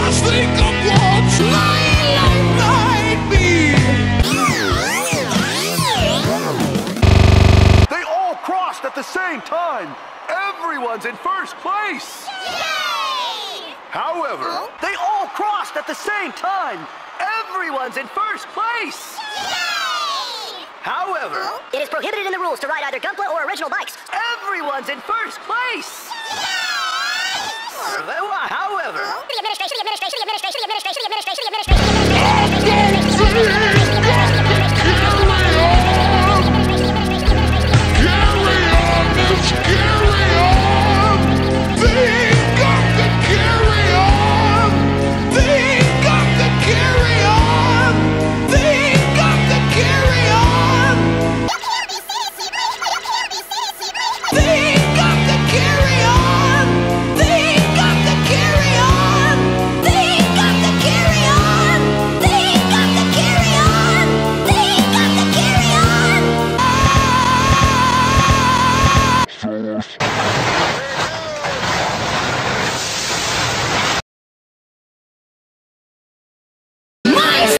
Just think of what's lying behind me. They all crossed at the same time. Everyone's in first place. Yay! However, they all crossed at the same time. Everyone's in first place. Yay! However, It is prohibited in the rules to ride either Gunpla or original bikes. everyone's in first place. Yay! However, The administration, the administration, the administration, the administration, the administration, the administration,